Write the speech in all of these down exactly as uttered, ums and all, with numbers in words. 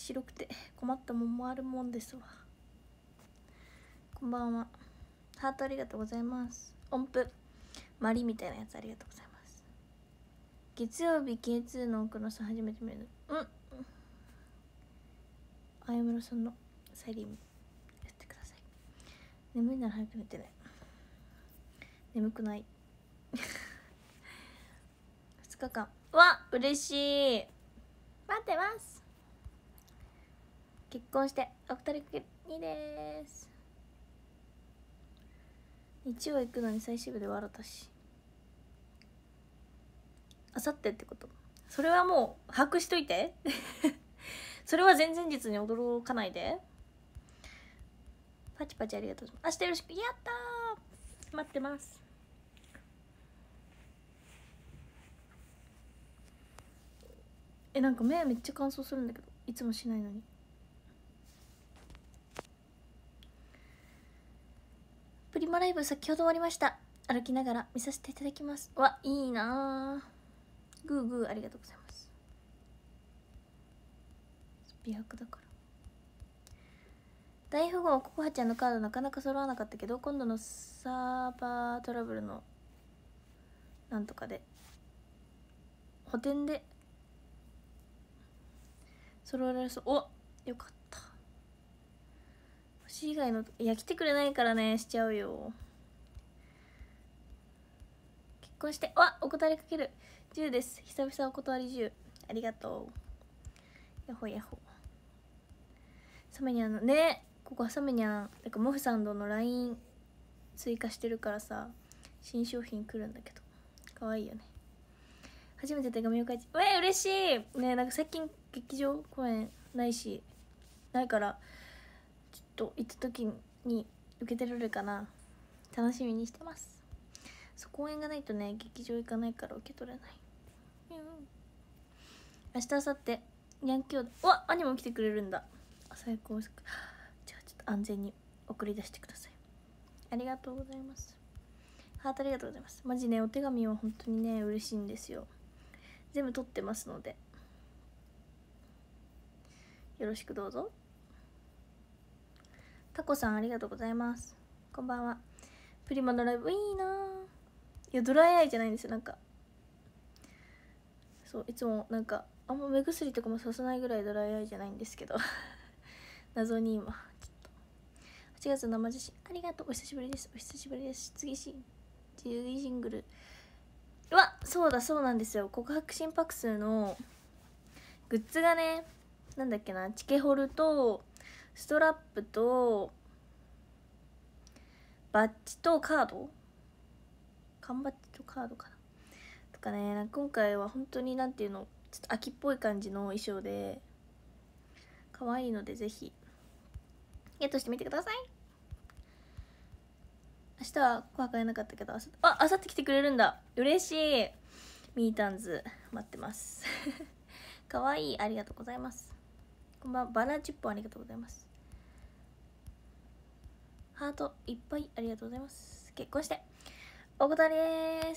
白くて困ったもんもあるもんですわ。こんばんは。ハートありがとうございます。音符マリみたいなやつありがとうございます。月曜日 ケーツー の奥野さん初めて見る。うんあやむらさんのサイリームやってください。眠いなら早く寝てね。眠くないふつかかんわ嬉しい。待ってます。結婚してお二人かけるにです。日曜行くのに最終日で笑ったし、あさってってこと。それはもう把握しといてそれは前々日に驚かないで。パチパチありがとうございます。明日よろしく。やったー、待ってます。え、なんか目めっちゃ乾燥するんだけどいつもしないのに。プリマライブ先ほど終わりました。歩きながら見させていただきます。わ、いいなー。グーグーありがとうございます。美白だから。大富豪ココハちゃんのカードなかなか揃わなかったけど、今度のサーバートラブルのなんとかで補填で揃えられそう。お、よかった。星以外のいや来てくれないからね、しちゃうよ。結婚してわお断りかけるじゅうです。久々お断りじゅうありがとう。やほやほ。サメニャンのね、ここはサメニャンなんかモフサンドの ライン 追加してるからさ、新商品来るんだけどかわいいよね。初めて手紙を書いて、うえ嬉しいね。なんか最近劇場公演ないしないから、ちょっと行った時に受けてられるかな、楽しみにしてます。そう、公演がないとね劇場行かないから受け取れない。うん、明日明後日ヤンキョウうわ兄も来てくれるんだ。最高です。じゃあちょっと安全に送り出してください。ありがとうございます。ハートありがとうございます。マジねお手紙は本当にね嬉しいんですよ。全部取ってますのでよろしくどうぞ。タコさんありがとうございます。こんばんは。プリマのライブいいな。いやドライアイじゃないんですよ。なんかそういつもなんかあんま目薬とかもささないぐらいドライアイじゃないんですけど謎に今ちょっとはちがつの生写真ありがとう。お久しぶりです。お久しぶりです。次し次シングル、うわそうだそうなんですよ。告白心拍数のグッズがね、なんだっけな、チケホルとストラップとバッジとカード、缶バッジとカードかなとかね、なんか今回は本当になんていうの、ちょっと秋っぽい感じの衣装で可愛いのでぜひゲットしてみてください。明日は紅白会えなかったけど、あさああさって来てくれるんだ。嬉しい。ミータンズ待ってます可愛い、ありがとうございます。こんばんは。バナチップありがとうございます。ハートいっぱいありがとうございます。結婚してお断りです。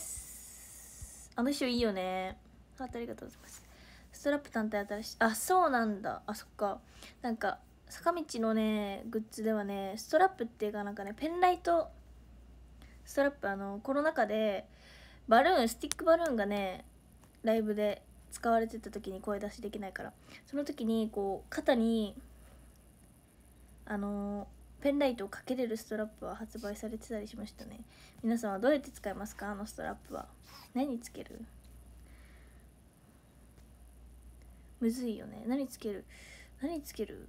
あの衣装いいよね。ハートありがとうございます。ストラップ単体新しい。あ、そうなんだ。あ、そっか。なんか坂道のねグッズではね、ストラップっていうかなんかね、ペンライトストラップ、あのコロナ禍でバルーンスティックバルーンがねライブで使われてた時に声出しできないから、その時にこう肩にあのペンライトをかけれるストラップは発売されてたりしましたね。皆さんはどうやって使いますか？あのストラップは何つける？むずいよね。何つける何つける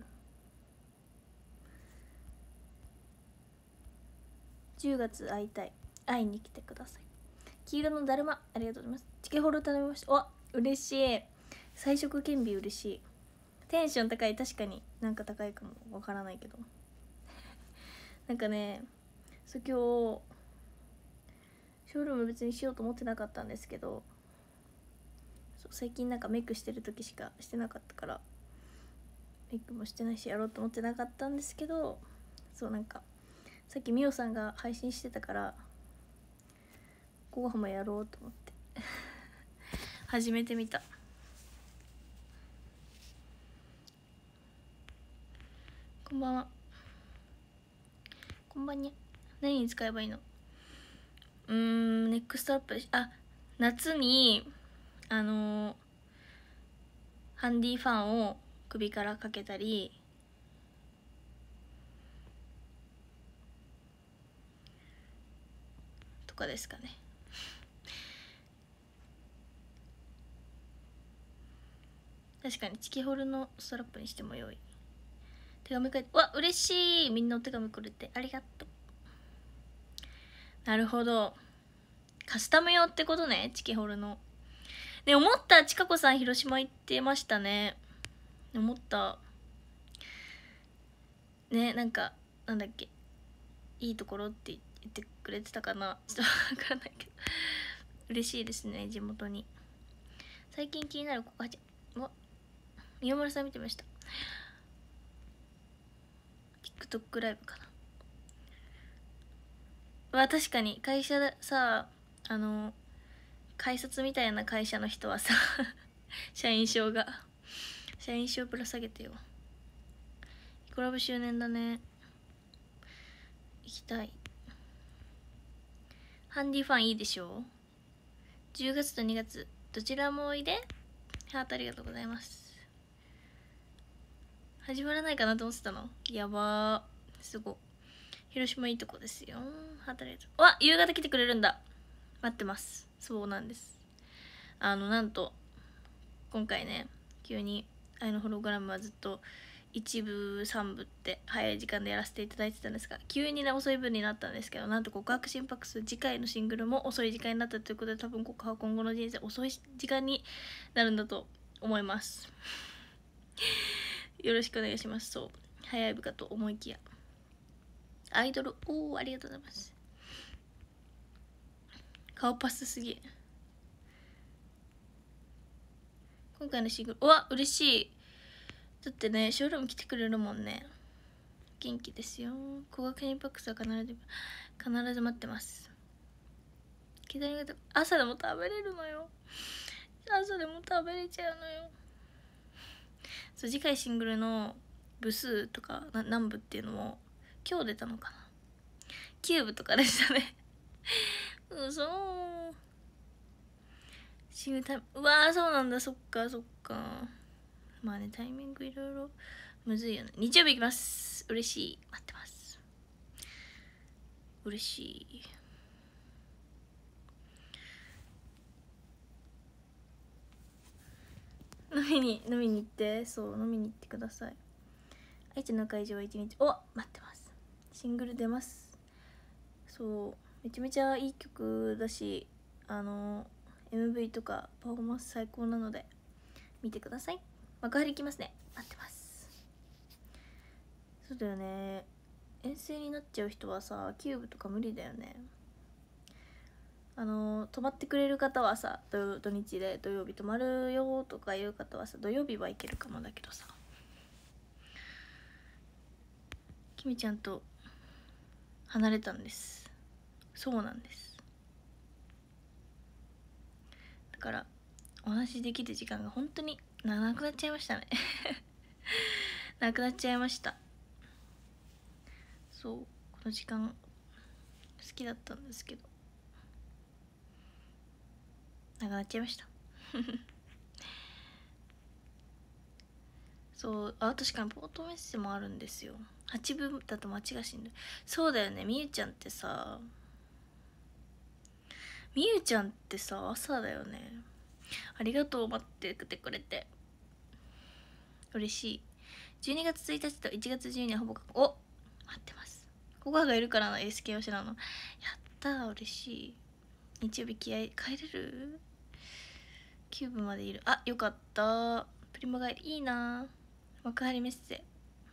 じゅうがつ会いたい。会いに来てください。黄色のだるまありがとうございます。チケホル頼みました。わ嬉しい。彩色顕微嬉しい。テンション高い。確かになんか高いかもわからないけどなんかね、そう今日ショールーム別にしようと思ってなかったんですけど、そう最近なんかメイクしてる時しかしてなかったからメイクもしてないしやろうと思ってなかったんですけど、そうなんかさっきみおさんが配信してたからご飯もやろうと思って始めてみた。 こんばんは。こんばんにゃ。何に使えばいいの？うーん、ネックストラップでし、あ、夏にあのー、ハンディファンを首からかけたり、とかですかね。確かにチキホルのストラップにしても良い。手紙書いて、うわ、嬉しい。みんなお手紙くれてありがとう。なるほど、カスタム用ってことね、チキホルの。ね、思った。ちかこさん広島行ってましたね。思った。ね、なんかなんだっけ、いいところって言ってくれてたかな、ちょっと分からないけど嬉しいですね、地元に。最近気になるここはじゃ、宮村さん見てました。 TikTok ライブかな。わ、確かに会社でさ、あの改札みたいな会社の人はさ社員証が社員証ぶら下げてよ。コラボ周年だね、行きたい。ハンディファンいいでしょ。じゅうがつとにがつどちらもおいで。ハートありがとうございます。始まらないかなと思ってたの。やばー、すごい。広島いいとこですよ。ハートありがとう。わ、夕方来てくれるんだ。待ってます。そうなんです。あのなんと今回ね、急に愛のホログラムはずっといちぶさんぶって早い時間でやらせていただいてたんですが、急にね遅い分になったんですけど、なんと告白心拍数次回のシングルも遅い時間になったということで、多分告白は今後の人生遅い時間になるんだと思いますよろしくお願いします。そう、早い部かと思いきやアイドル。おー、ありがとうございます。顔パスすぎ。今回のシングル、うわ、嬉しい。だってね、ショールーム来てくれるもんね。元気ですよ。高額心拍数は必ず必ず待ってます。朝でも食べれるのよ。朝でも食べれちゃうのよ。そう、次回シングルの部数とかな何部っていうのも今日出たのかな、きゅうぶとかでしたねうそー、シングルタイム、うわー、そうなんだ。そっかそっか。まあね、タイミングいろいろむずいよね。日曜日行きます。嬉しい。待ってます。嬉しい。飲みに飲みに行って、そう飲みに行ってください。愛知の会場は一日、お、待ってます。シングル出ます。そう、めちゃめちゃいい曲だし、あの エムブイ とかパフォーマンス最高なので見てください。幕張行きますね。待ってます。そうだよね、遠征になっちゃう人はさ、キューブとか無理だよね。あの泊まってくれる方はさ、土, 土日で土曜日泊まるよとかいう方はさ、土曜日は行けるかもだけどさ、きみちゃんと離れたんです。そうなんです。だからお話できる時間が本当になくなっちゃいましたねなくなっちゃいました。そう、この時間好きだったんですけどなくなっちゃいましたそう、あ、確かにポートメッセもあるんですよ。はちぶだと街が死んでる。そうだよね、みゆちゃんってさみゆちゃんってさ朝だよね。ありがとう、待っててくれて嬉しい。じゅうにがつついたちといちがつじゅうににちはほぼ確保。お、待ってます。ココアがいるからの エスケー 推しなの。やったー、嬉しい。日曜日気合い帰れる？きゅうぶまでいる。あ、よかった。プリモ帰りいいな。幕張メッセ、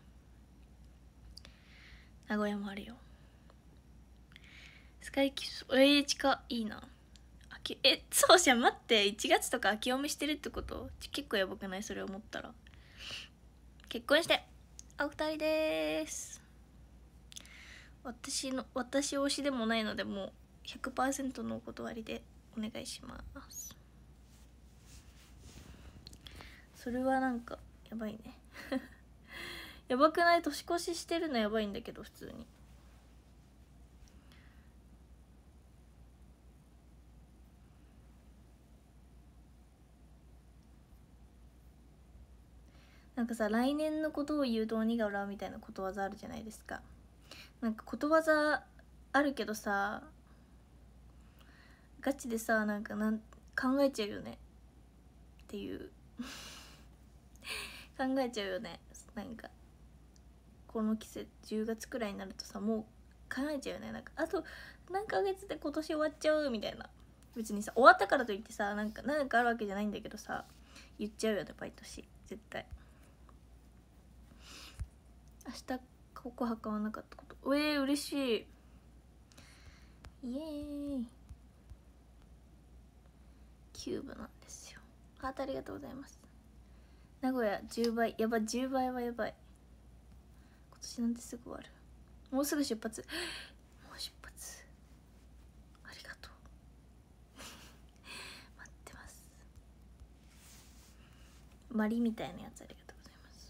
名古屋もあるよ。スカイキス、えー、近いいな。あきえ、そうじゃん、待って、いちがつとか明けおめしてるってこと？結構やばくない？それ思ったら。結婚してお二人でーす。私の私推しでもないので、もう ひゃくパーセント のお断りでお願いします。それはなんかやばいねやばくない？年越ししてるのやばいんだけど普通に。なんかさ、来年のことを言うと鬼が笑うみたいなことわざあるじゃないですか。なんかことわざあるけどさ、ガチでさ、なんかなん考えちゃうよねっていう考えちゃうよね。なんかこの季節じゅうがつくらいになるとさ、もう考えちゃうよね。なんかあと何ヶ月で今年終わっちゃうみたいな。別にさ終わったからといってさ、なんかなんかあるわけじゃないんだけどさ、言っちゃうよね毎年絶対。明日告白はなかったこと、えー、嬉しい。イエーイ。キューブなんですよ。ハートありがとうございます。名古屋じゅうばい、やば、じゅうばいはやばい。今年なんてすぐ終わる。もうすぐ出発。もう出発。ありがとう待ってます。マリみたいなやつありがとうございます。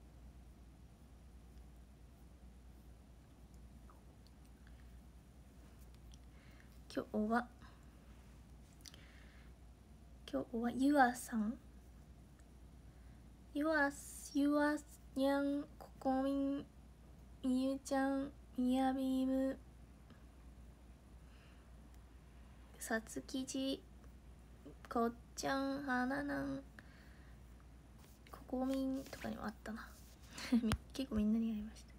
今日は今日はゆあさん、ゆあゆあにゃん、ここみん、みゆちゃん、みやびーむ、さつきじ、こっちゃん、はななん、ここみんとかにもあったな結構みんなにやりました。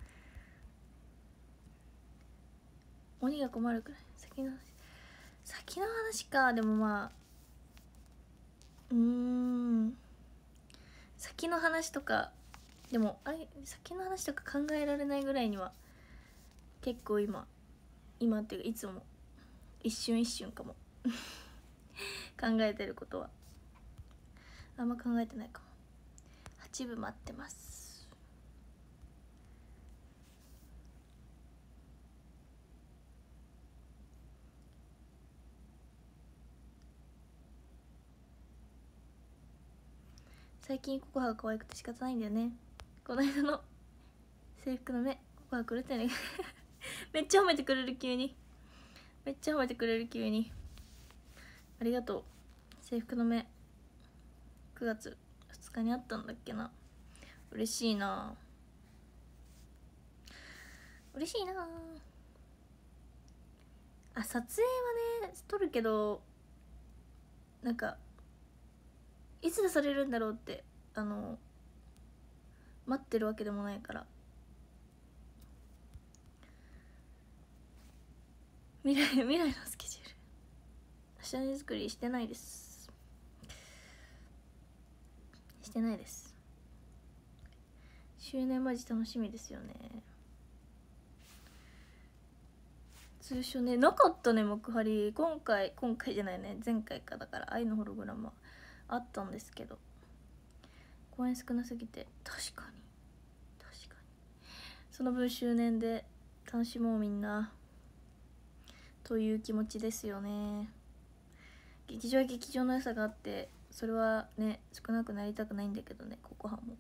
鬼が困るくらい。先の話先の話か。でもまあうーん先の話とか、でもあれ先の話とか考えられないぐらいには結構今今っていうかいつも一瞬一瞬かも考えてることはあんま考えてないかも。はち部待ってます。最近ココハが可愛くて仕方ないんだよね。この間の制服の目、ココハくれてねめっちゃ褒めてくれる。急にめっちゃ褒めてくれる。急にありがとう。制服の目くがつふつかにあったんだっけな。嬉しいな嬉しいなあ。撮影はね撮るけど、なんかいつ出されるんだろうってあの待ってるわけでもないから、未来未来のスケジュール下地作りしてないですしてないです。周年マジ楽しみですよね。通称ねなかったね。幕張今回今回じゃないね前回か。だから愛のホログラムはあったんですけど、公演少なすぎて、確かに確かにその分周年で楽しもうみんなという気持ちですよね。劇場は劇場の良さがあって、それはね少なくなりたくないんだけどね、ココハも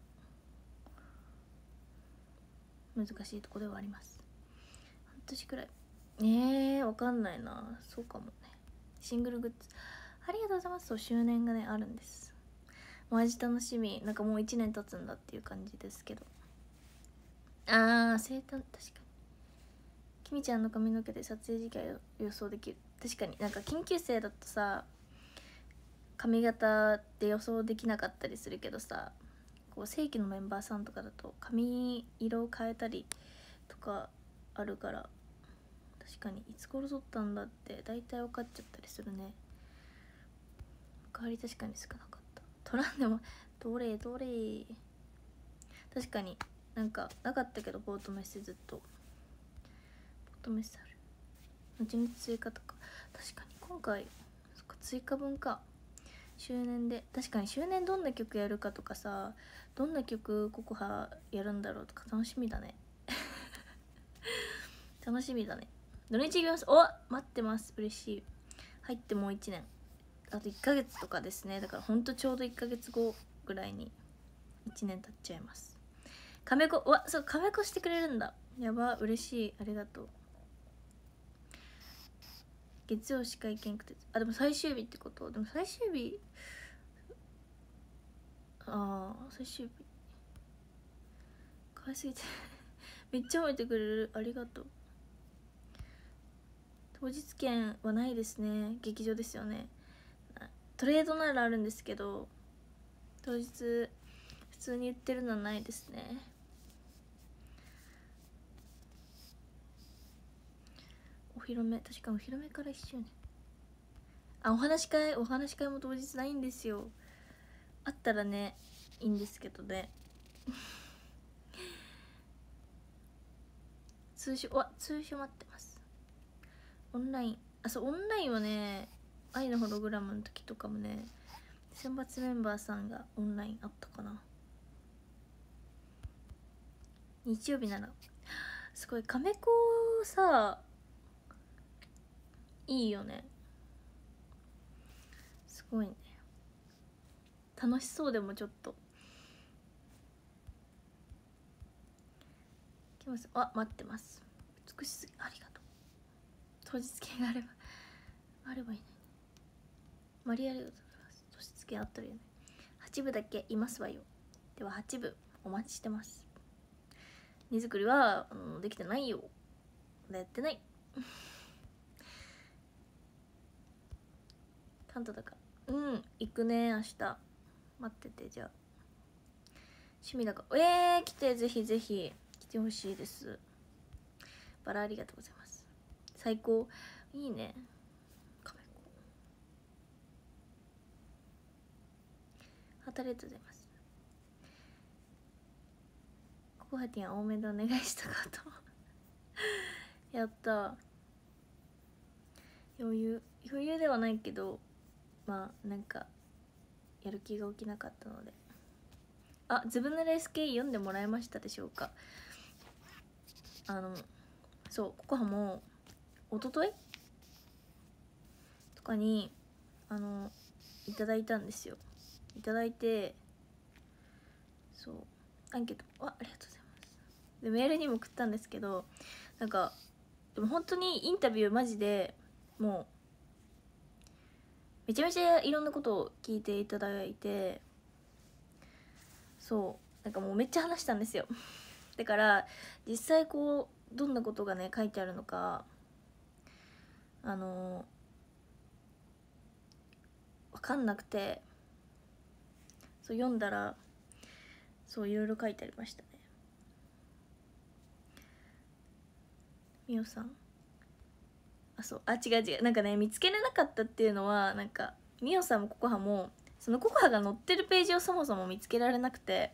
難しいとこではあります。半年くらいねえわかんないな。そうかもね。シングルグッズありがとうございます。そう、周年がねあるんです。マジ楽しみ。なんかもういちねん経つんだっていう感じですけど。あー生誕、確かにきみちゃんの髪の毛で撮影時期を予想できる。確かになんか研究生だとさ髪型って予想できなかったりするけどさ、こう正規のメンバーさんとかだと髪色を変えたりとかあるから、確かにいつ頃撮ったんだって大体分かっちゃったりするね。代わり確かに少なかった。撮らんでもどれどれ。確かになんかなかったけど、ポートメッセずっとポートメッセある。後々追加とか確かに今回そっか追加分か。周年で確かに周年どんな曲やるかとかさ、どんな曲ココハやるんだろうとか楽しみだね楽しみだね。土日行きます。お待ってます。嬉しい。入ってもういちねん、あといっかげつとかですね。だからほんとちょうどいっかげつごぐらいにいちねん経っちゃいます。 カメコ、うわ、そう、カメコしてくれるんだ。やば、嬉しい、ありがとう。月曜司会見学、あ、でも最終日ってこと。でも最終日、ああ、最終日可愛すぎてめっちゃ褒めてくれる、ありがとう。当日券はないですね。劇場ですよね。トレードならあるんですけど、当日普通に言ってるのはないですね。お披露目、確かお披露目からいっしゅうねん。あ、お話し会、お話し会も当日ないんですよ。あったらねいいんですけどね通所は通所待ってます。オンライン、あ、そう、オンラインはね、愛のホログラムの時とかもね、選抜メンバーさんがオンラインあったかな。日曜日ならすごい、カメコさいいよね。すごいね、楽しそう。でもちょっと来ます。あ、待ってます。美しすぎ、ありがとう。当日券があればあればいいね。マリアありがとうございます。当日券あったらいいね。はち部だけいますわよ。でははち部お待ちしてます。荷造りはあのできてないよ。まだやってない関東だから、うん行くね明日。待ってて。じゃあ趣味だからえー、来て、ぜひぜひ来てほしいです。バラありがとうございます。最高、いいね。カメコハートありがとうございます。ココハティン多めでお願いしたかとやった。余裕余裕ではないけど、まあなんかやる気が起きなかったので。あ、ずぶ濡れ エスケー 読んでもらえましたでしょうか。あのそうココハも一昨日とかにあのいただいたんですよ。いただいて、そうアンケート、あ、ありがとうございます。でメールにも送ったんですけど、なんかでも本当にインタビューマジでもうめちゃめちゃいろんなことを聞いていただいて、そうなんかもうめっちゃ話したんですよだから実際こうどんなことがね書いてあるのかあの分かんなくて、そう読んだらそういろいろ書いてありましたね。みおさん、あ、そう、あ、違う違う、なんかね見つけれなかったっていうのは、なんかみおさんもココハもそのココハが載ってるページをそもそも見つけられなくて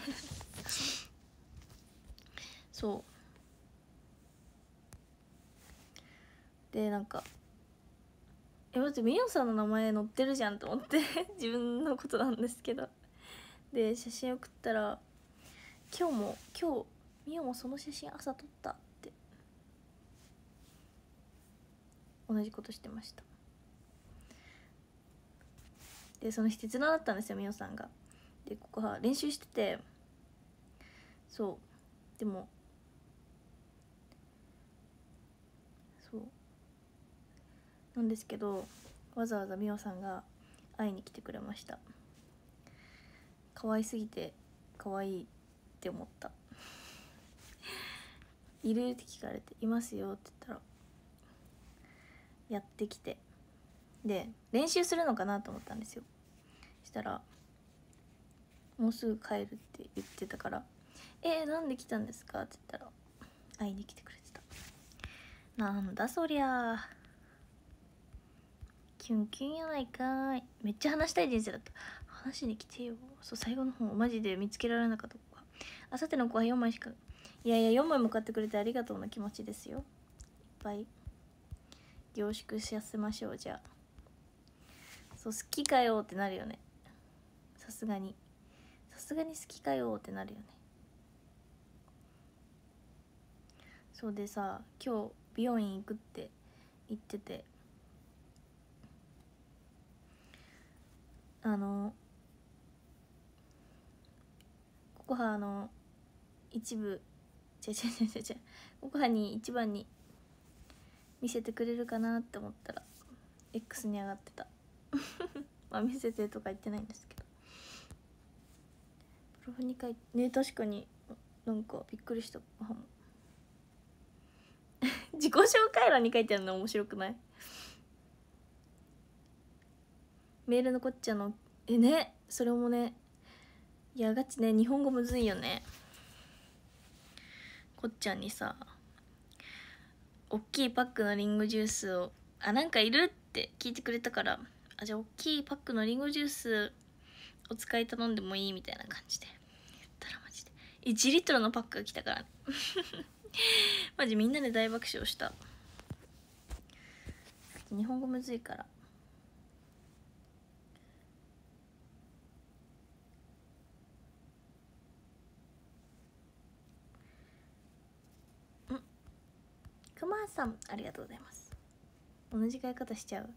そうで、なんかえ待って、みおさんの名前載ってるじゃんと思って自分のことなんですけど、で写真送ったら今日も今日みおもその写真朝撮ったって同じことしてました。でその日鉄道だったんですよ、みおさんが。でここは練習してて、そうでもそうなんですけど、わざわざみおさんが会いに来てくれました。可愛すぎて可愛いって思ったいるって聞かれて、いますよって言ったらやってきて、で練習するのかなと思ったんですよ。したらもうすぐ帰るって言ってたから「えー、なんで来たんですか?」って言ったら会いに来てくれてた。なんだそりゃ、キュンキュンやないかーい。めっちゃ話したい人生だった。話しに来てよ。そう最後の方マジで見つけられなかった子が、あさっての子はよんまいしか、いやいやよんまいも買ってくれてありがとうな気持ちですよ。いっぱい凝縮させましょう。じゃあそう好きかよってなるよね。さすがにさすがに好きかよってなるよね。そうでさ、今日美容院行くって言ってて、あのここはあの一部違う違う違う違うココハに一番に見せてくれるかなって思ったら X に上がってたまあ見せてとか言ってないんですけど、プロフに書いてね、確かになんかびっくりしたかも自己紹介欄に書いてあるの面白くない？メールのこっちゃのえね、それもね、いやガチね、日本語むずいよね。こっちゃんにさ、おっきいパックのリンゴジュースをあなんかいるって聞いてくれたから、あじゃあおっきいパックのリンゴジュースお使い頼んでもいいみたいな感じで言ったらマジでいちリットルのパックが来たからねマジみんなで大爆笑した。日本語むずいから。くまさんありがとうございます。同じ買い方しちゃう。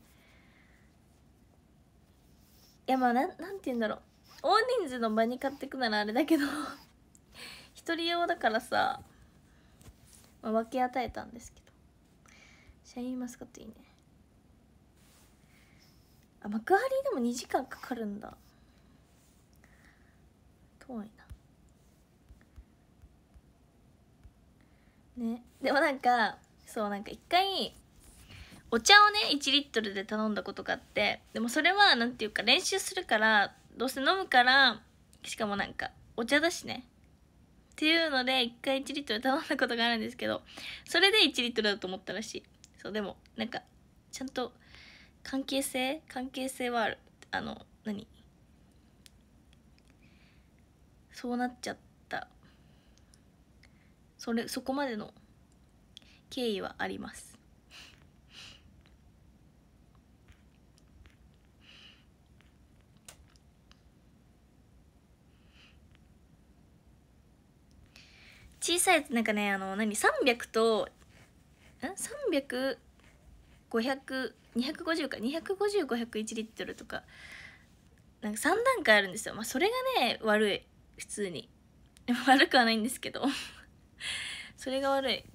いやまあなん、なんて言うんだろう、大人数の場に買ってくならあれだけど一人用だからさ、まあ、分け与えたんですけど、シャインマスカットいいね。あ、幕張でもにじかんかかるんだ。遠いなね。でもなんかそうなんか一回お茶をねいちリットルで頼んだことがあって、でもそれはなんていうか練習するからどうせ飲むから、しかもなんかお茶だしねっていうので一回いちリットル頼んだことがあるんですけど、それでいちリットルだと思ったらしい。そうでもなんかちゃんと関係性関係性はある。あの何そうなっちゃった、それそこまでの経緯はあります。小さいやつなんかね、あの何さんびゃくとんさんびゃく、ごひゃく、にひゃくごじゅうかにひゃくごじゅう、ごひゃくいちリットルとかなんかさん段階あるんですよ。まあそれがね悪い、普通に悪くはないんですけどそれが悪い。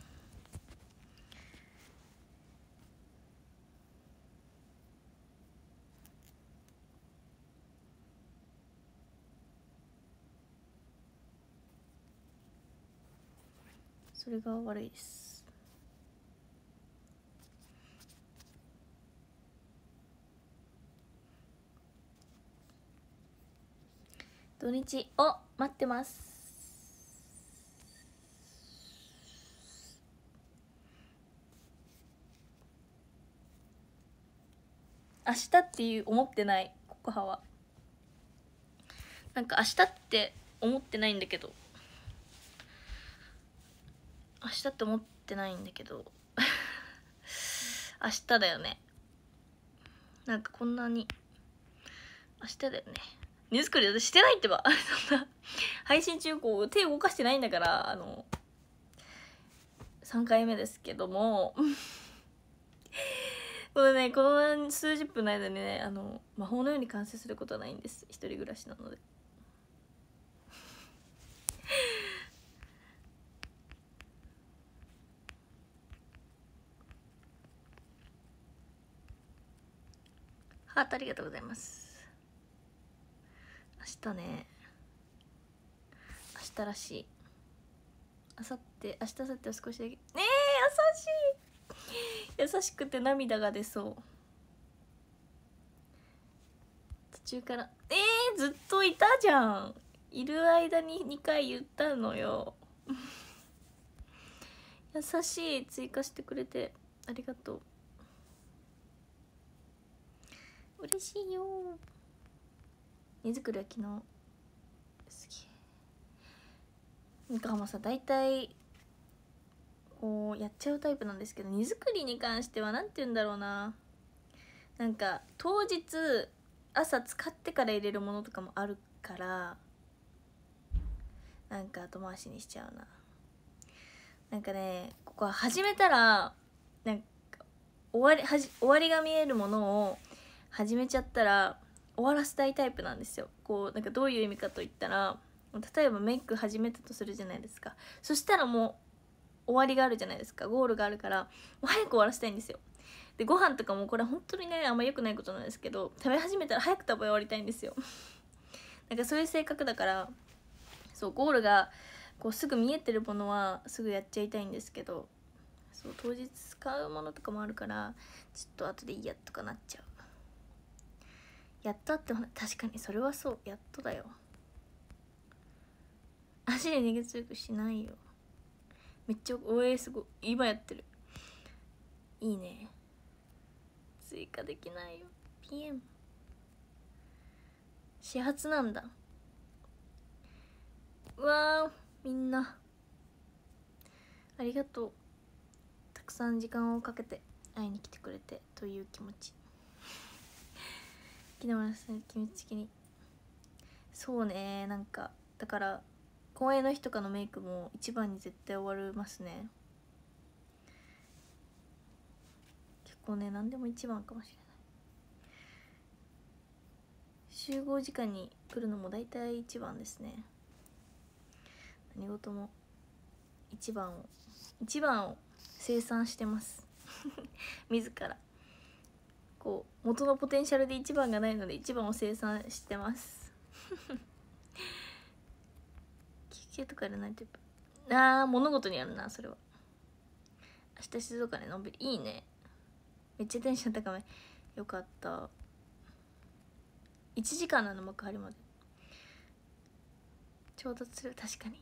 それが悪いです。土日お待ってます。明日っていう思ってない、ココハはなんか明日って思ってないんだけど明日って思ってないんだけど明日だよね。なんかこんなに明日だよね。荷造り私してないってばそんな配信中こう手動かしてないんだから。あのさんかいめですけどもこのねこの数十分の間にね、あの魔法のように完成することはないんです。一人暮らしなのでハートありがとうございます。明日ね、明日らしい。明後日、明日明後日は少しだけねえ、優しい優しくて涙が出そう。途中からえー、ずっといたじゃん。いる間ににかい言ったのよ優しい。追加してくれてありがとう。嬉しいよ。荷造りは昨日すげえなんかもさ、大体こうやっちゃうタイプなんですけど、荷造りに関してはなんて言うんだろうな、なんか当日朝使ってから入れるものとかもあるから、なんか後回しにしちゃうな。なんかね、ここは始めたらなんか終わりはじ終わりが見えるものを始めちゃったら終わらせたいタイプなんですよ。こうなんかどういう意味かといったら、 例えばメイク始めたとするじゃないですか。そしたらもう終わりがあるじゃないですか、ゴールがあるから、もう早く終わらせたいんですよ。でご飯とかもこれ本当にねあんま良くないことなんですけど、食べ始めたら早く食べ終わりたいんですよなんかそういう性格だから、そうゴールがこうすぐ見えてるものはすぐやっちゃいたいんですけど、そう当日使うものとかもあるからちょっと後でいいやとかなっちゃう。やっとって確かにそれはそう、やっとだよ。足で逃げ強くしないよ。めっちゃおえすごい、今やってる。いいね。追加できないよ。 ピーエム 始発なんだ。うわー、みんなありがとう。たくさん時間をかけて会いに来てくれてという気持ち。木村さん気持ち的にそうね、なんかだから公園の日とかのメイクも一番に絶対終わりますね。結構ね何でも一番かもしれない。集合時間に来るのも大体一番ですね。何事も一番を一番を生産してます自らこう元のポテンシャルで一番がないので一番を生産してます休憩とかでないとあー物事にあるなそれは。明日静岡でのんびりいいね。めっちゃテンション高め。よかった。いちじかんなの幕張まで調達する。確かに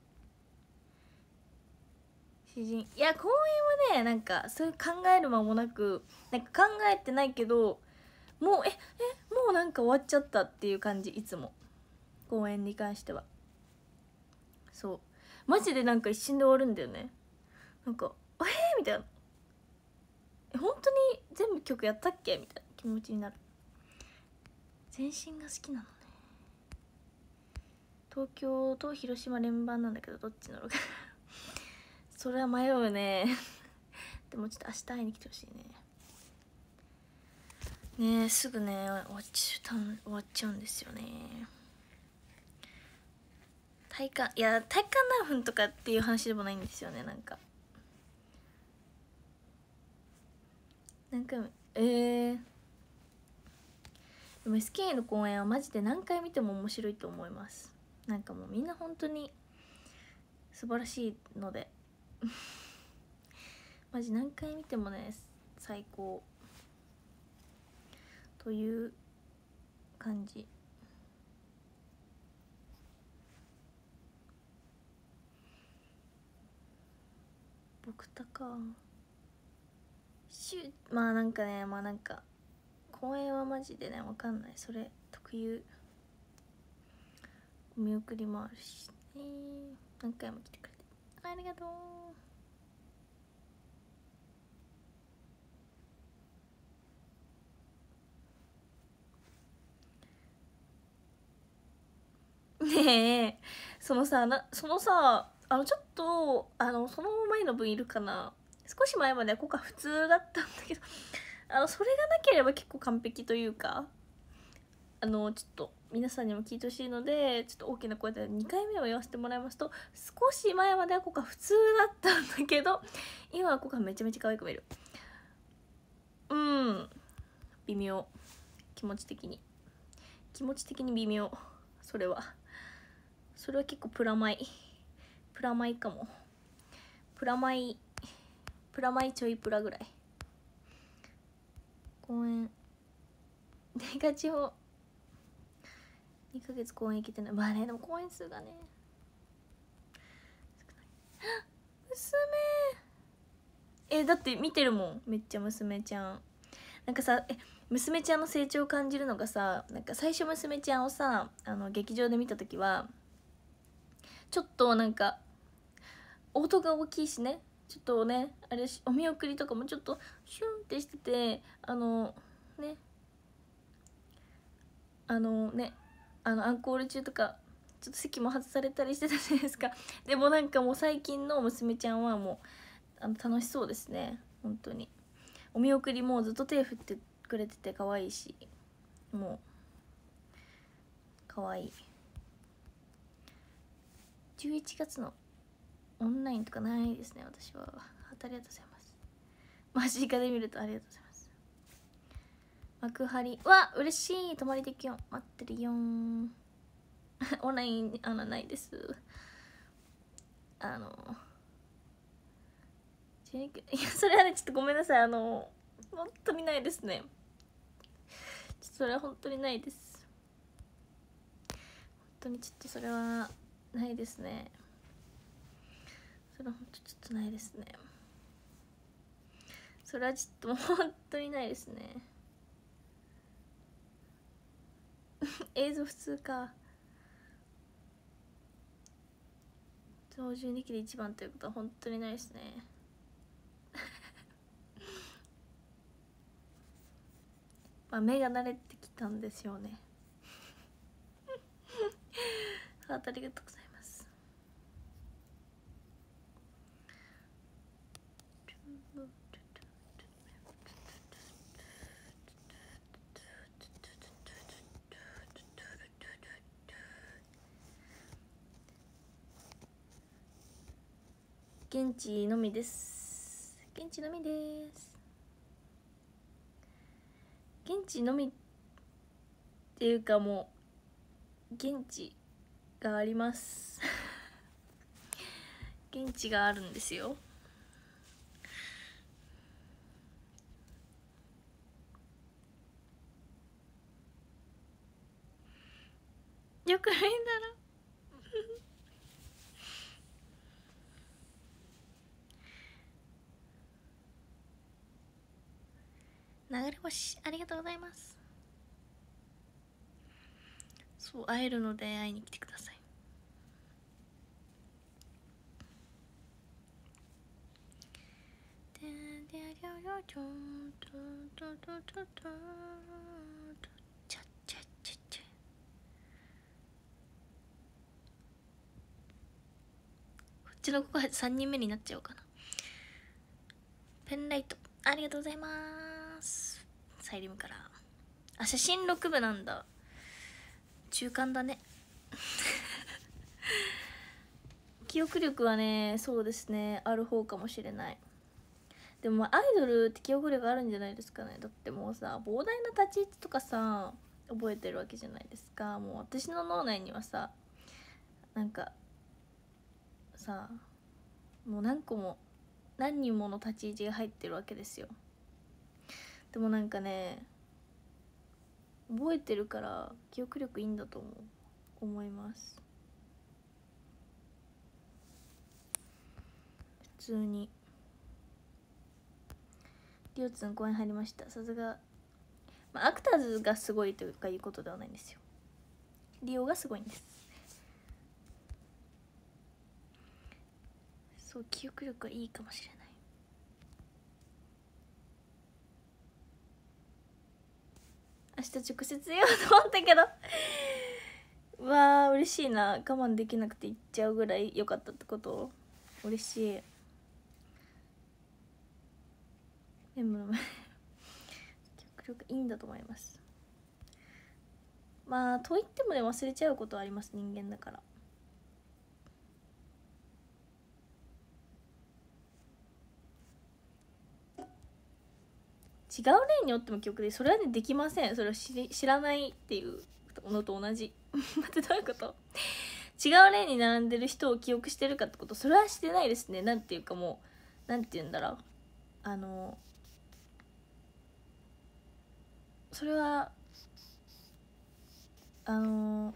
詩人いや公園はねなんかそういう考える間もなくなんか考えてないけどもうええもうなんか終わっちゃったっていう感じ。いつも公演に関してはそうマジでなんか一瞬で終わるんだよね。なんかえー、みたいなえ本当に全部曲やったっけみたいな気持ちになる。全身が好きなのね。東京と広島連番なんだけどどっち乗るかそれは迷うねでもちょっと明日会いに来てほしいね。ねえすぐね終わっちゃう終わっちゃうんですよね。体感いや体感何分とかっていう話でもないんですよね。なんか何回もえー、でも エスケー の公演はマジで何回見ても面白いと思います。なんかもうみんな本当に素晴らしいのでマジ何回見てもね最高という感じ。僕たかしゅまあなんかねまあなんか公演はマジでねわかんない。それ特有お見送りもあるし、えー、何回も来てくれてありがとうねえそのさなそのさあのちょっとあのその前の分いるかな。少し前まではここは普通だったんだけどあのそれがなければ結構完璧というかあのちょっと皆さんにも聞いてほしいのでちょっと大きな声でにかいめを言わせてもらいますと、少し前まではここは普通だったんだけど今はここはめちゃめちゃ可愛く見える。うん微妙。気持ち的に気持ち的に微妙。それはそれは結構プラマイプラマイかも。プラマイプラマイちょいプラぐらい。公演年賀地方にかげつ公演行けてない。まあねでも公演数がね娘えだって見てるもんめっちゃ娘ちゃん。なんかさえ娘ちゃんの成長を感じるのがさ、なんか最初娘ちゃんをさあの劇場で見た時はちょっとなんか音が大きいしねちょっとねあれお見送りとかもちょっとシュンってしててあのねあのねあのアンコール中とかちょっと席も外されたりしてたじゃないですか。でもなんかもう最近の娘ちゃんはもうあの楽しそうですね本当に。お見送りもずっと手振ってくれてて可愛いしもう可愛いじゅういちがつのオンラインとかないですね私は。ありがとうございます。マジカで見るとありがとうございます。幕張わ嬉しい。泊まりできよん待ってるよんオンラインあのないです。あのいやそれはねちょっとごめんなさい。あの本当にないですね。ちょっとそれは本当にないです。本当にちょっとそれはないですね。それは本当ちょっとないですね。それはちょっと本当にないですね映像普通か。標準力で一番ということは本当にないですねまあ目が慣れてきたんですよねハートありがとうございます。現地のみです。現地のみです。現地のみっていうかもう現地があります現地があるんですよ。よくないんだろ流れ星ありがとうございます。そう会えるので会いに来てください。こっちの子がさんにんめになっちゃおうかな。ペンライトありがとうございます。サイリムからあ写真ろく部なんだ。中間だね記憶力はねそうですねある方かもしれない。でもアイドルって記憶力あるんじゃないですかね。だってもうさ膨大な立ち位置とかさ覚えてるわけじゃないですか。もう私の脳内にはさなんかさもう何個も何人もの立ち位置が入ってるわけですよ。でもなんかね覚えてるから記憶力いいんだと思う思います。普通にリオツン公演入りました。さすが、まあ、アクターズがすごいというかいうことではないんですよ。リオがすごいんです。そう記憶力はいいかもしれない。明日直接言おうと思ったけどうわー嬉しいな。我慢できなくて言っちゃうぐらい良かったってこと。嬉しい。でも記憶力いいんだと思います。まあといってもね忘れちゃうことはあります。人間だから。違う例によっても記憶でそれはねできません。それは知り知らないっていうのと同じ待ってどういうこと。違う例に並んでる人を記憶してるかってことそれはしてないですね。なんていうかもうなんて言うんだろうあのそれはあの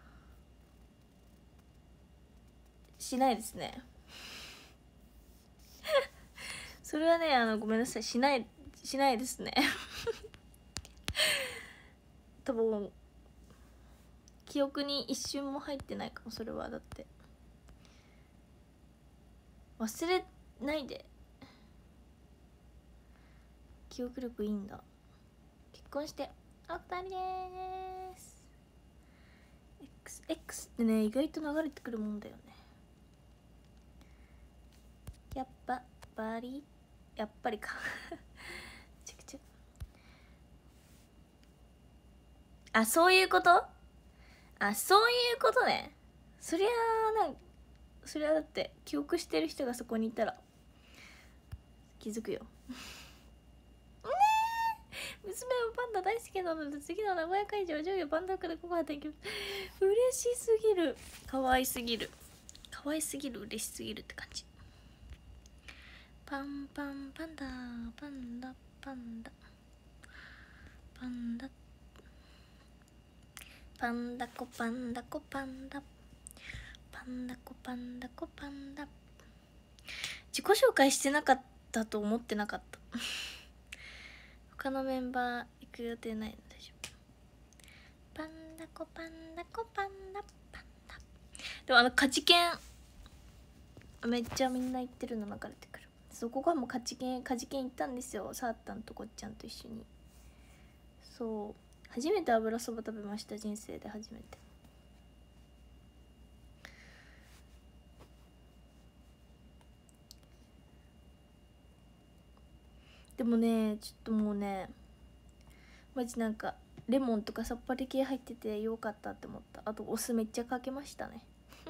しないですねそれはねあのごめんなさいしないしないですね多分記憶に一瞬も入ってないかも。それはだって忘れないで。記憶力いいんだ。結婚してお二人でーす。 X, X ってね意外と流れてくるもんだよね。やっぱバリやっぱりかめちゃくちゃあそういうことあそういうことね。そりゃあなんそれはだって記憶してる人がそこにいたら気づくよ。ねえ、娘はパンダ大好きなので次の名古屋会場上下パンダ服でここは天気嬉しすぎる、可愛すぎる、可愛すぎる、嬉しすぎるって感じ。パンパンパンダパンダパンダパンダパンダコパンダコパンダパンダコパンダコパンダ。自己紹介してなかったと思ってなかった他のメンバー行く予定ないのでしょ。パンダコパンダコパンダパンダ。でもあのカチケンめっちゃみんな行ってるの流れてくる。そこがもうカチケンカチケン行ったんですよ、サータンとこっちゃんと一緒に。そう初めて油そば食べました、人生で初めて。でもねちょっともうねマジなんかレモンとかさっぱり系入っててよかったって思った。あとお酢めっちゃかけましたね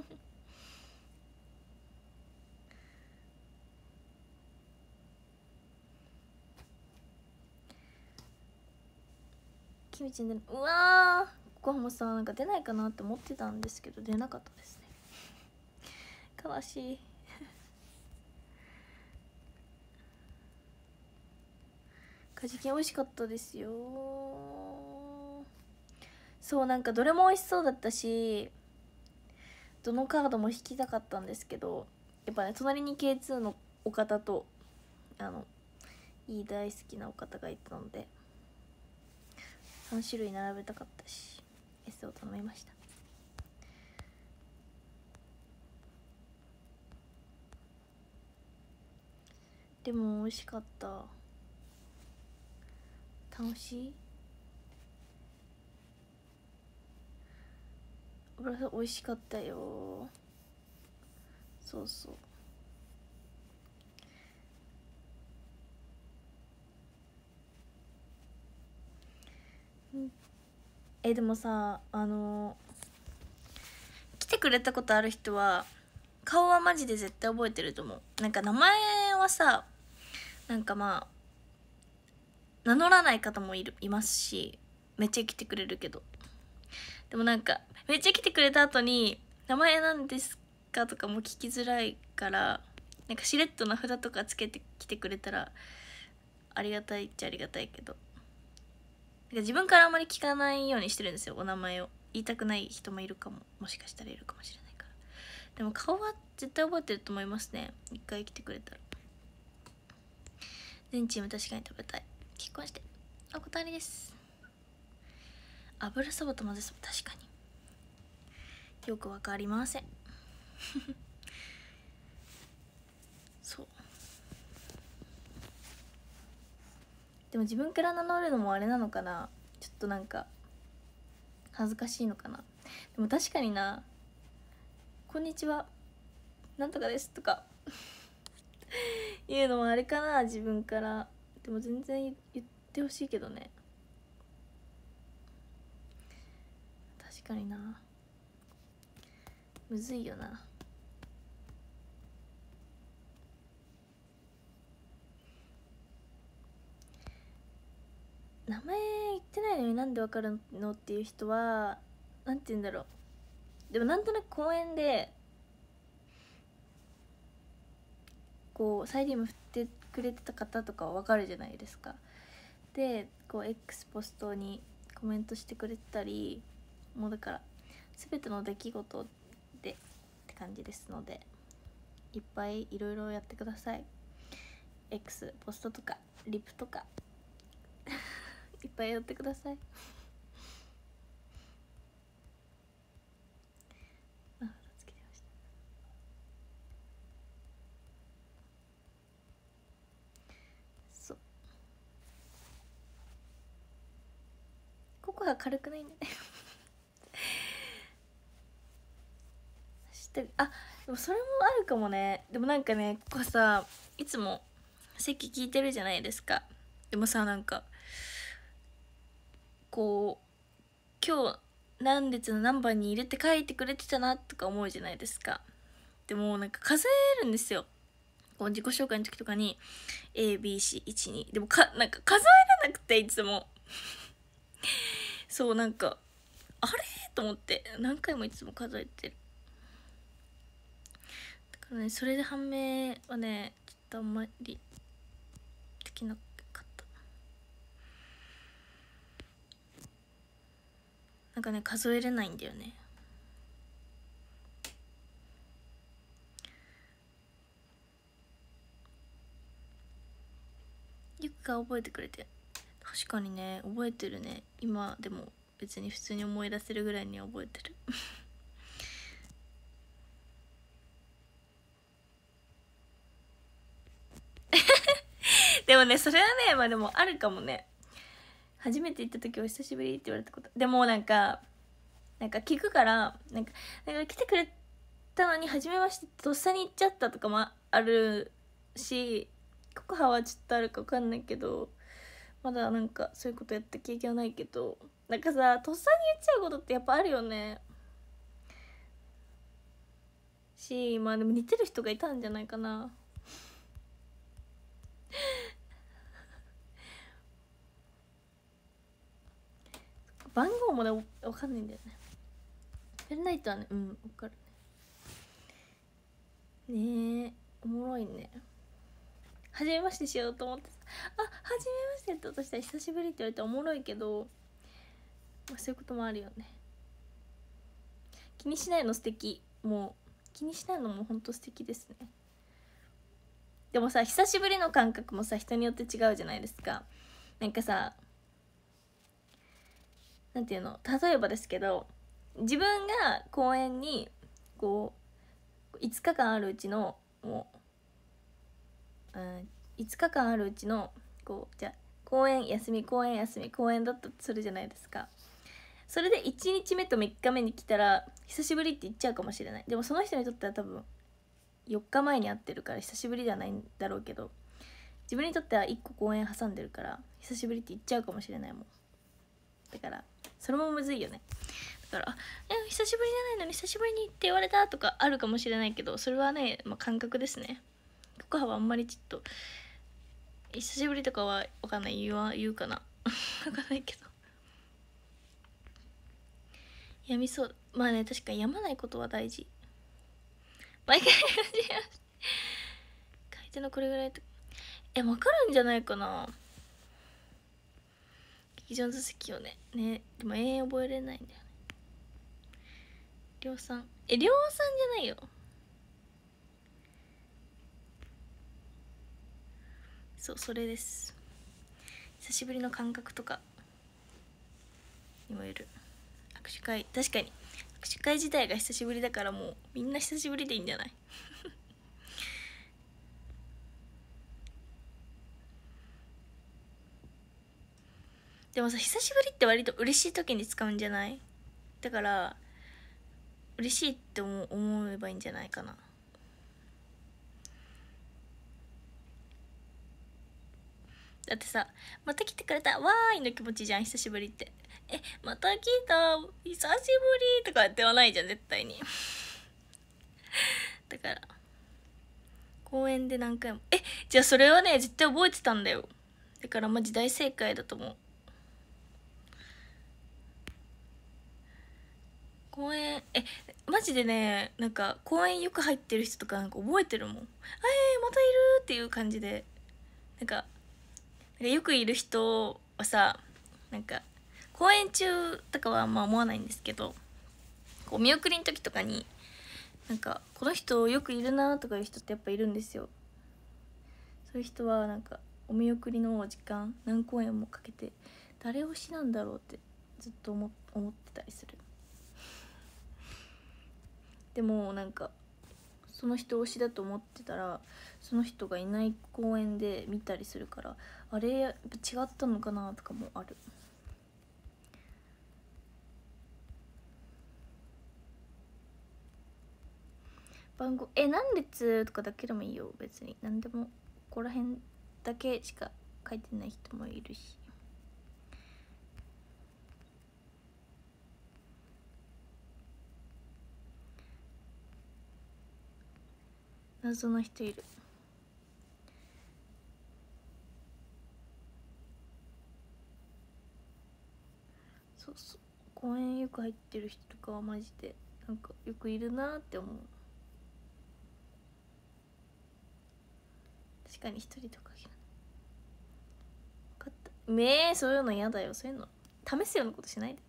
キムチに出る、うわーココハモさんなんか出ないかなって思ってたんですけど出なかったですね悲しいカジキン美味しかったですよ。そうなんかどれも美味しそうだったしどのカードも引きたかったんですけど、やっぱね隣に ケーツー のお方とあのいい大好きなお方がいたのでさん種類並べたかったし S を頼みました。でも美味しかった。楽しい。美味しかったよ。そうそう、うん、えでもさあの来てくれたことある人は顔はマジで絶対覚えてると思う。なんか名前はさなんかまあ名乗らない方もいるいますしめっちゃ来てくれるけど、でもなんかめっちゃ来てくれた後に名前なんですかとかも聞きづらいから、なんかしれっと名札とかつけてきてくれたらありがたいっちゃありがたいけど、なんか自分からあんまり聞かないようにしてるんですよ、お名前を。言いたくない人もいるかも、もしかしたらいるかもしれないから。でも顔は絶対覚えてると思いますね、一回来てくれたら。全チーム確かに食べたい。結婚してお断りです。油そばと混ぜそば確かによくわかりませんそうでも自分から名乗るのもあれなのかな、ちょっとなんか恥ずかしいのかな。でも確かにな、こんにちはなんとかですとか言うのもあれかな自分から。でも全然言ってほしいけどね。確かにな、むずいよな。名前言ってないのになんでわかるのっていう人はなんて言うんだろう、でもなんとなく公園でこうサイリウム振ってくれてた方とかはわかるじゃないですか。でこう X ポストにコメントしてくれてたり、もうだから全ての出来事でって感じですので、いっぱいいろいろやってください。 X ポストとかリプとかいっぱいやってくださいあ、つけてました。そうここは軽くないんだねあ、でもそれもあるかもね。でもなんかねここさいつも席聞いてるじゃないですか。でもさなんかこう今日何列の何番に入れて書いてくれてたなとか思うじゃないですか。 でもなんか数えるんですよ、こう自己紹介の時とかに エービーシーいちに でもかなんか数えれなくて、いつもそうなんかあれと思って何回もいつも数えてる。だからね、それで判明はねちょっとあんまりできなかった。なんかね数えれないんだよね。ゆくが覚えてくれて、確かにね覚えてるね。今でも別に普通に思い出せるぐらいに覚えてるでもねそれはね、まあでもあるかもね。初めて行った時お久しぶりって言われたこと、でもなんかなんか聞くから、なんかなんか来てくれたのに初めましてとっさに行っちゃったとかもあるし、ココハはちょっとあるか分かんないけど、まだなんかそういうことやった経験はないけど、なんかさとっさに言っちゃうことってやっぱあるよね。し、まあでも似てる人がいたんじゃないかな番号もね分かんないんだよね。ペンライトはね、うん分かるね。ねえおもろいね。初めましてしようと思ってさ、あ初めましてって私したら久しぶりって言われておもろいけど、まあ、そういうこともあるよね。気にしないの素敵。もう気にしないのもほんと素敵ですね。でもさ久しぶりの感覚もさ人によって違うじゃないですか。なんかさなんていうの、例えばですけど、自分が公園にこういつかかんあるうちのもう、うん、いつかかんあるうちのこうじゃあ公園休み公園休み公園だったとするじゃないですか。それでいちにちめとみっかめに来たら久しぶりって言っちゃうかもしれない。でもその人にとっては多分よっかまえに会ってるから久しぶりではないんだろうけど、自分にとってはいっこ公園挟んでるから久しぶりって言っちゃうかもしれないもん。だからそれもむずいよね。だから「え久しぶりじゃないのに久しぶりに」って言われたとかあるかもしれないけど、それはね、まあ、感覚ですね。ココハはあんまりちょっと久しぶりとかは分かんない、言う言うかな分かんないけど、やみそう。まあね確かにやまないことは大事。毎回書いてのこれぐらいとえ分かるんじゃないかな。劇場の座席をねねでも永遠覚えれないんだよね。量産え量産じゃないよ。そうそれです。久しぶりの感覚とかにもよる。握手会確かに握手会自体が久しぶりだからもうみんな久しぶりでいいんじゃないでもさ久しぶりって割と嬉しい時に使うんじゃない？だから嬉しいって思思えばいいんじゃないかな。だってさまた来てくれたわーいの気持ちじゃん久しぶりって。えまた来た久しぶりとかではないじゃん絶対にだから公園で何回もえじゃあそれはね絶対覚えてたんだよ。だからマジ大正解だと思う。公園えマジでねなんか公園よく入ってる人とかなんか覚えてるもん。あえー、またいるっていう感じでなんかなんかよくいる人はさなんか公演中とかはあんま思わないんですけど、こう見送りの時とかになんかこの人よくいるなとかいう人ってやっぱいるんですよ。そういう人はなんかお見送りの時間何公演もかけて誰推しなんだろうってずっと思思ってたりする。でもなんかその人推しだと思ってたらその人がいない公園で見たりするから、あれやっぱ違ったのかなとかもある。番号え何列とかだけでもいいよ別に。何でもここら辺だけしか書いてない人もいるし。 謎の人いる。そうそう、公園よく入ってる人とかはマジでなんかよくいるなって思う。確かに一人とかいる。分かった。めえ、そういうの嫌だよ。そういうの試すようなことしないで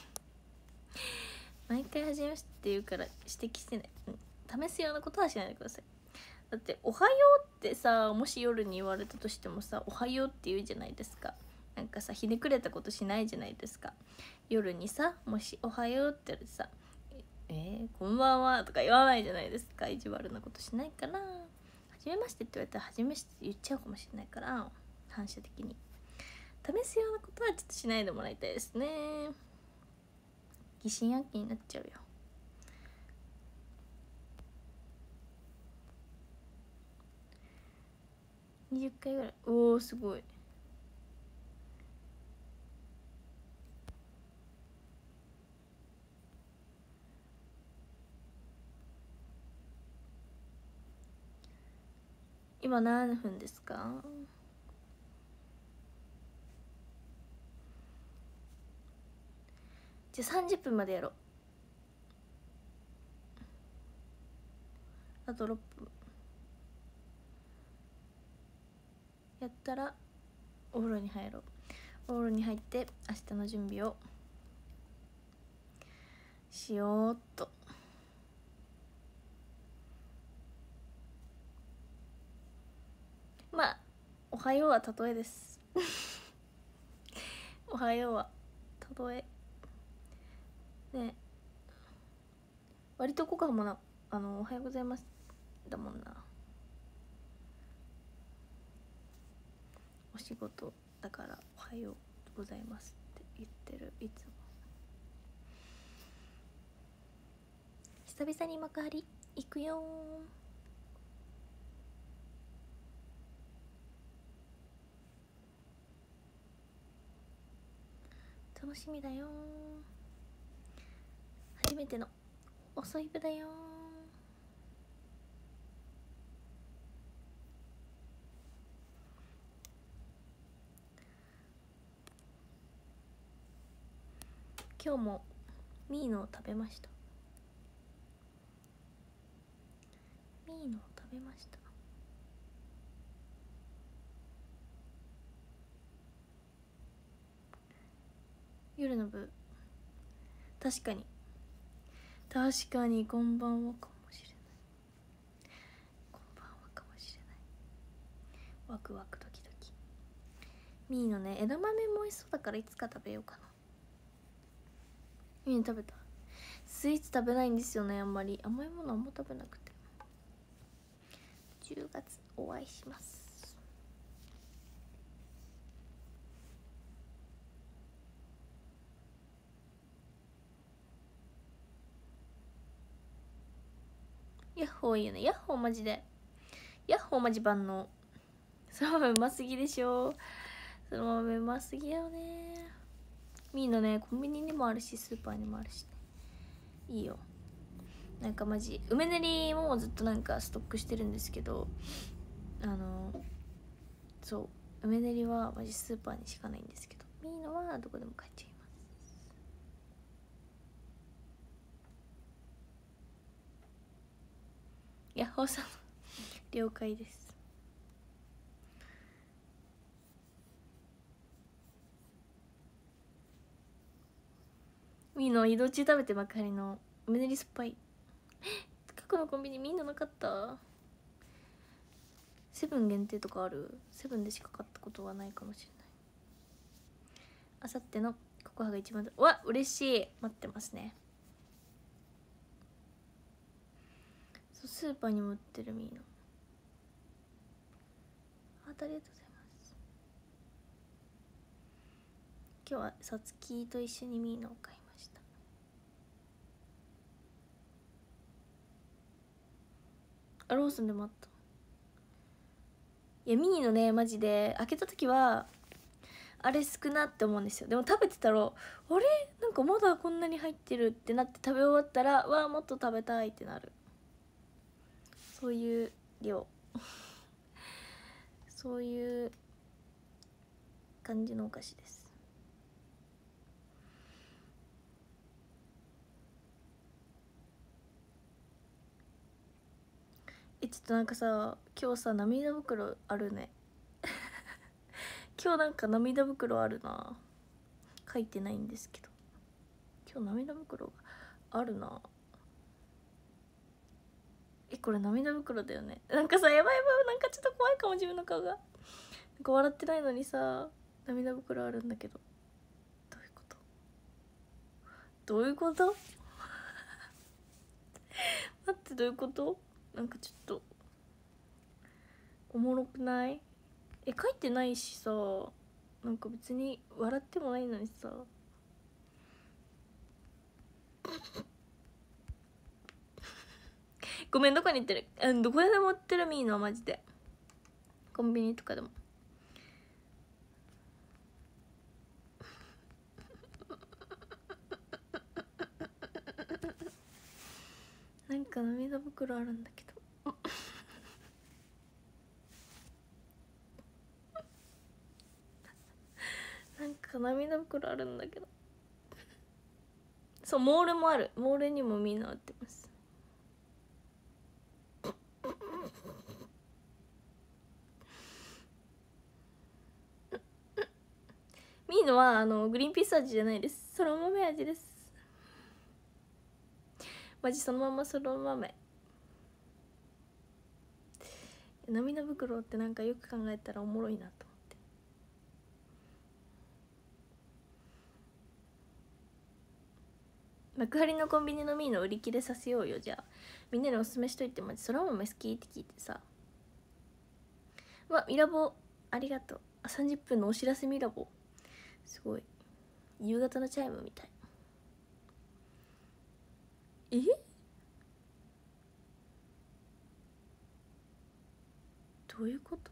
毎回初めましてって言うから指摘してね、うん、試すようなことはしないでください。だって「おはよう」ってさ、もし夜に言われたとしてもさ「おはよう」って言うじゃないですか。なんかさ、ひねくれたことしないじゃないですか。夜にさ、もし「おはよう」って言われてさ「えー、こんばんは」とか言わないじゃないですか。意地悪なことしないから。初めましてって言われたら初めましてって言っちゃうかもしれないから、反射的に試すようなことはちょっとしないでもらいたいですね。疑心暗鬼になっちゃうよ。にじゅっかいぐらい。おお、すごい。今何分ですか？じゃあさんじゅっぷんまでやろう。あとろっぷんやったらお風呂に入ろう。お風呂に入って明日の準備をしようっと。まあおはようは例えですおはようは例えね。割とここはもな、あのおはようございますだもんな。お仕事だからおはようございますって言ってる。いつも久々に幕張行くよー。楽しみだよー。初めての遅い部だよー。今日もミーノを食べました。ミーノを食べました。夜の部、確かに確かにこんばんはかもしれない。こんばんはかもしれない。ワクワクドキドキ。ミーのね、枝豆も美味しそうだからいつか食べようかな。ミーの食べた？スイーツ食べないんですよね。あんまり甘いものあんま食べなくて。じゅうがつお会いします。ヤッホーいいよね。ヤッホーマジで。ヤッホーマジ万能。そのままうますぎでしょ。そのままうますぎよね。ミーのね、コンビニにもあるしスーパーにもあるし、ね、いいよ。なんかマジ梅練りもずっとなんかストックしてるんですけど、あのそう梅練りはマジスーパーにしかないんですけど、ミーのはどこでも買っちゃいます。ヤッホーさん了解です。ミーの移動中食べてばっかりの梅練り酸っぱい。近くのコンビニみんななかった。セブン限定とかある？セブンでしか買ったことはないかもしれない。あさってのココハが一番だ。うわ嬉しい。待ってますね。そうスーパーにも売ってるミーの。ありがとうございます。今日はさつきと一緒にミーのを買いました。あ、ローソンでもあった。いやミーのねマジで開けた時はあれ少なって思うんですよ。でも食べてたらあれなんかまだこんなに入ってるってなって、食べ終わったらわあもっと食べたいってなる。 そういう量そういう感じのお菓子です。えちょっとなんかさ今日さ涙袋あるね今日なんか涙袋あるな。書いてないんですけど今日涙袋があるな。えこれ涙袋だよね。なんかさやばいやばい、なんかちょっと怖いかも自分の顔が。なんか笑ってないのにさ涙袋あるんだけど、どういうことどういうこと待ってどういうこと。なんかちょっとおもろくない？え書いてないしさ、なんか別に笑ってもないのにさごめん、どこに行ってる？うん、どこでも売ってる。ミーのはマジでコンビニとかでもなんか涙袋あるんだけどなんか涙袋あるんだけど、そうモールもある。モールにもみんな売ってます。ミーのはあのグリーンピース味じゃないです。その豆味です。マジそのままその豆。涙袋ってなんかよく考えたらおもろいなと思って。幕張のコンビニのミーの売り切れさせようよ。じゃあみんなにおすすめしといて。マジそら豆好きって聞いてさ、うわミラボありがとう。あさんじゅっぷんのお知らせミラボすごい夕方のチャイムみたい。えどういうこと？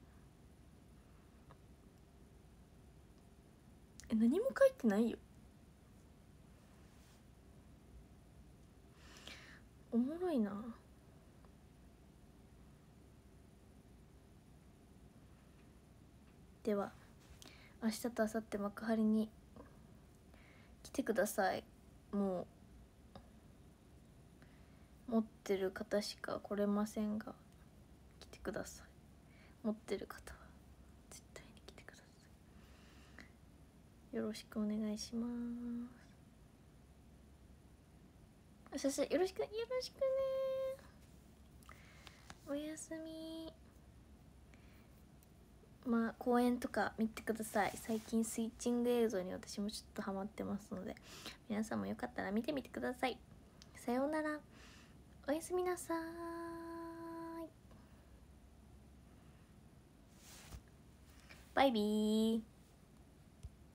え何も書いてないよ。おもろいな。では明日と明後日幕張に来てください。もう持ってる方しか来れませんが来てください。持ってる方は絶対に来てください。よろしくお願いします。先生よろしくよろしくね。おやすみ。まあ公演とか見てください。最近スイッチング映像に私もちょっとハマってますので、皆さんもよかったら見てみてください。さようなら。おやすみなさーい。バイビー。